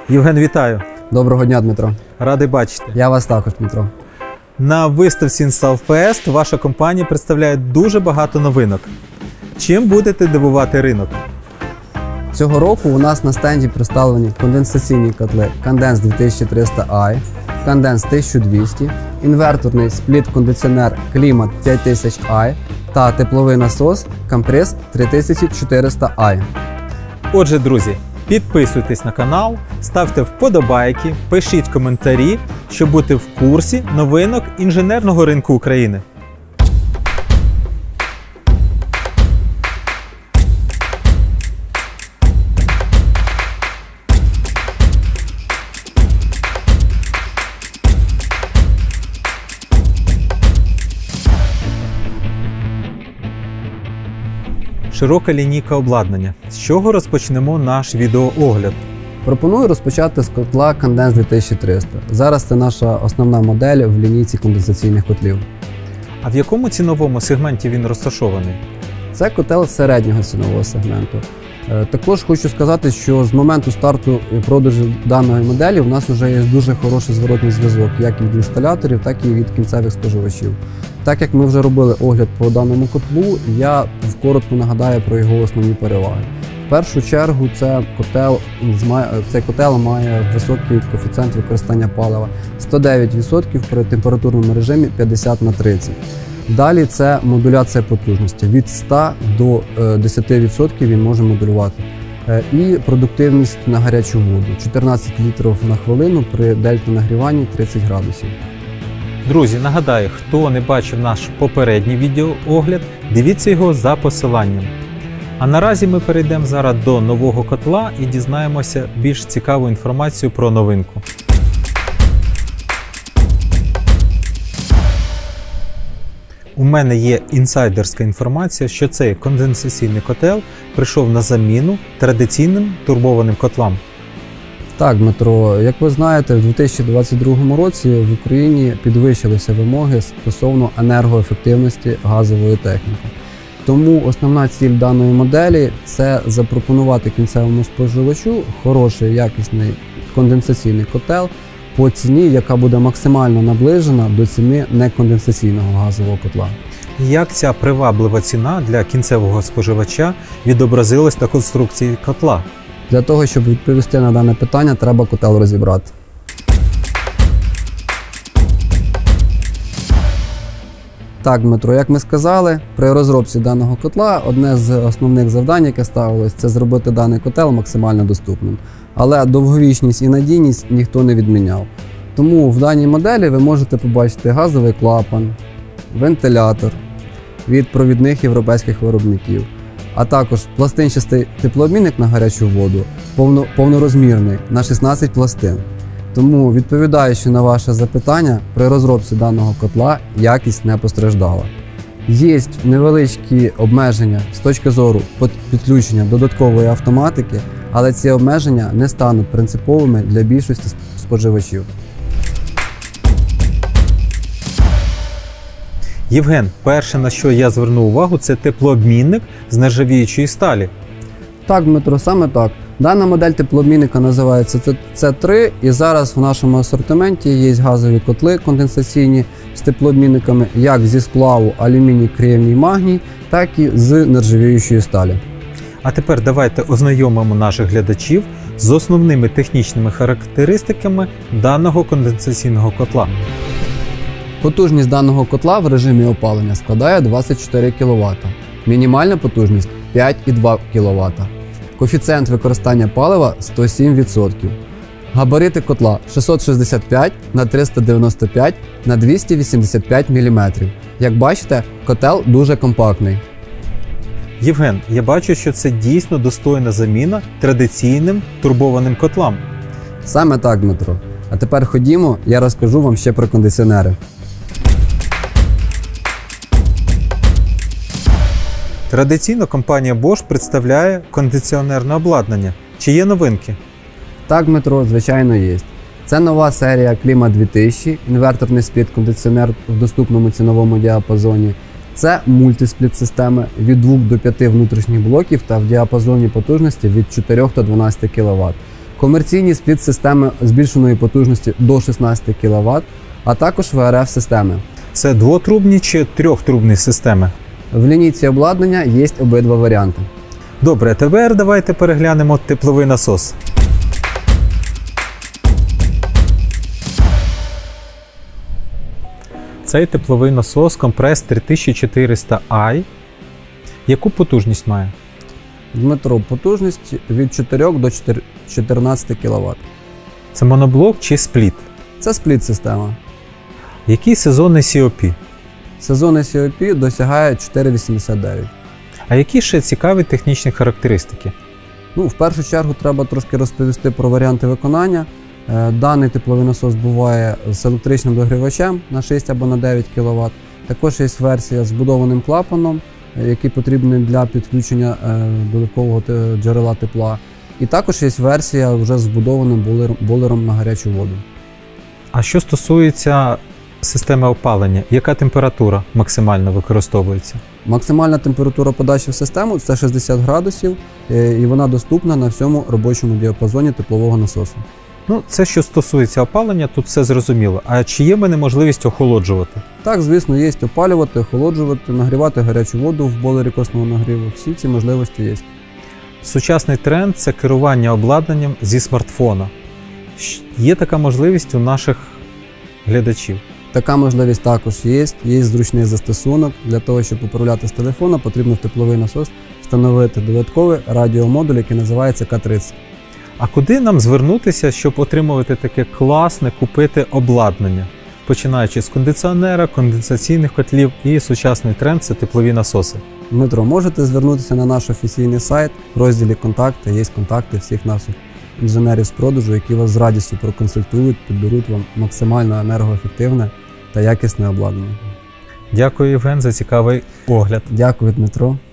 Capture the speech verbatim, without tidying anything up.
Євген, вітаю! Доброго дня, Дмитро. Радий бачити. Я вас також, Дмитро. На виставці InstallFest ваша компанія представляє дуже багато новинок. Чим будете дивувати ринок? Цього року у нас на стенді представлені конденсаційні котли Condense дві тисячі триста ай, Condense тисяча двісті, інверторний спліт-кондиціонер Клімат п'ять тисяч ай та тепловий насос Compress три тисячі чотириста ай. Отже, друзі, підписуйтесь на канал, ставте вподобайки, пишіть коментарі, щоб бути в курсі новинок інженерного ринку України. Широка лінійка обладнання. З чого розпочнемо наш відеоогляд? Пропоную розпочати з котла Condense дві тисячі триста. Зараз це наша основна модель в лінійці конденсаційних котлів. А в якому ціновому сегменті він розташований? Це котел середнього цінового сегменту. Також хочу сказати, що з моменту старту продажу даної моделі в нас вже є дуже хороший зворотний зв'язок як від інсталяторів, так і від кінцевих споживачів. Так як ми вже робили огляд по даному котлу, я коротко нагадаю про його основні переваги. В першу чергу це котел, цей котел має високий коефіцієнт використання палива сто дев'ять відсотків при температурному режимі п'ятдесят на тридцять. Далі це модуляція потужності. Від ста до десяти відсотків він може модулювати. І продуктивність на гарячу воду чотирнадцять літрів на хвилину при дельта-нагріванні тридцять градусів. Друзі, нагадаю, хто не бачив наш попередній відеоогляд, дивіться його за посиланням. А наразі ми перейдемо зараз до нового котла і дізнаємося більш цікаву інформацію про новинку. У мене є інсайдерська інформація, що цей конденсаційний котел прийшов на заміну традиційним турбованим котлам. Так, Дмитро, як ви знаєте, в дві тисячі двадцять другому році в Україні підвищилися вимоги стосовно енергоефективності газової техніки. Тому основна ціль даної моделі – це запропонувати кінцевому споживачу хороший, якісний конденсаційний котел по ціні, яка буде максимально наближена до ціни неконденсаційного газового котла. Як ця приваблива ціна для кінцевого споживача відобразилась на конструкції котла? Для того, щоб відповісти на дане питання, треба котел розібрати. Так, Дмитро, як ми сказали, при розробці даного котла одне з основних завдань, яке ставилось, це зробити даний котел максимально доступним. Але довговічність і надійність ніхто не відміняв. Тому в даній моделі ви можете побачити газовий клапан, вентилятор від провідних європейських виробників, а також пластинчастий теплообмінник на гарячу воду, повно, повнорозмірний на шістнадцять пластин. Тому, відповідаючи на ваше запитання, при розробці даного котла якість не постраждала. Є невеличкі обмеження з точки зору підключення додаткової автоматики, але ці обмеження не стануть принциповими для більшості споживачів. Євген, перше, на що я звернув увагу, це теплообмінник з нержавіючої сталі. Так, Дмитро, саме так. Дана модель теплообмінника називається С три, і зараз в нашому асортименті є газові котли конденсаційні з теплообмінниками як зі сплаву алюміній, кремній, магній, так і з нержавіючої сталі. А тепер давайте ознайомимо наших глядачів з основними технічними характеристиками даного конденсаційного котла. Потужність даного котла в режимі опалення складає двадцять чотири кіловата, мінімальна потужність п'ять і два кіловата. Коефіцієнт використання палива сто сім відсотків. Габарити котла шістсот шістдесят п'ять на триста дев'яносто п'ять на двісті вісімдесят п'ять міліметрів. Як бачите, котел дуже компактний. Євген, я бачу, що це дійсно достойна заміна традиційним турбованим котлам. Саме так, Дмитро. А тепер ходімо, я розкажу вам ще про кондиціонери. Традиційно компанія Bosch представляє кондиціонерне обладнання. Чи є новинки? Так, Дмитро, звичайно, є. Це нова серія Клімат дві тисячі, інверторний спліт-кондиціонер в доступному ціновому діапазоні. Це мультиспліт-системи від двох до п'яти внутрішніх блоків та в діапазоні потужності від чотирьох до дванадцяти кіловат. комерційні спліт-системи збільшеної потужності до шістнадцять кіловат, а також ве ер еф-системи. Це двотрубні чи трьохтрубні системи? В лінійці обладнання є обидва варіанти. Добре, тепер давайте переглянемо тепловий насос. Цей тепловий насос компрес три тисячі чотириста ай. Яку потужність має? Дмитро, потужність від чотирьох до чотирнадцяти кіловат. Це моноблок чи спліт? Це спліт-система. Який сезонний сі о пі? Сезонний сі о пі досягає чотири вісімдесят дев'ять. А які ще цікаві технічні характеристики? Ну, в першу чергу треба трошки розповісти про варіанти виконання. Даний тепловий насос буває з електричним догрівачем на шість або на дев'ять кіловат. Також є версія з вбудованим клапаном, який потрібний для підключення додаткового джерела тепла. І також є версія вже з вбудованим бойлером на гарячу воду. А що стосується системи опалення, яка температура максимально використовується? Максимальна температура подачі в систему – це шістдесят градусів, і вона доступна на всьому робочому діапазоні теплового насосу. Ну, це що стосується опалення, тут все зрозуміло. А чи є в мене можливість охолоджувати? Так, звісно, є опалювати, охолоджувати, нагрівати гарячу воду в бойлері косного нагріву. Всі ці можливості є. Сучасний тренд – це керування обладнанням зі смартфона. Є така можливість у наших глядачів? Така можливість також є. Є зручний застосунок. Для того, щоб управляти з телефона, потрібно в тепловий насос встановити додатковий радіомодуль, який називається ка тридцять. А куди нам звернутися, щоб отримувати таке класне, купити обладнання? Починаючи з кондиціонера, конденсаційних котлів і сучасний тренд – це теплові насоси. Дмитро, можете звернутися на наш офіційний сайт, в розділі «Контакти» є контакти всіх наших інженерів з продажу, які вас з радістю проконсультують, підберуть вам максимально енергоефективне та якісне обладнання. Дякую, Євген, за цікавий огляд. Дякую, Дмитро.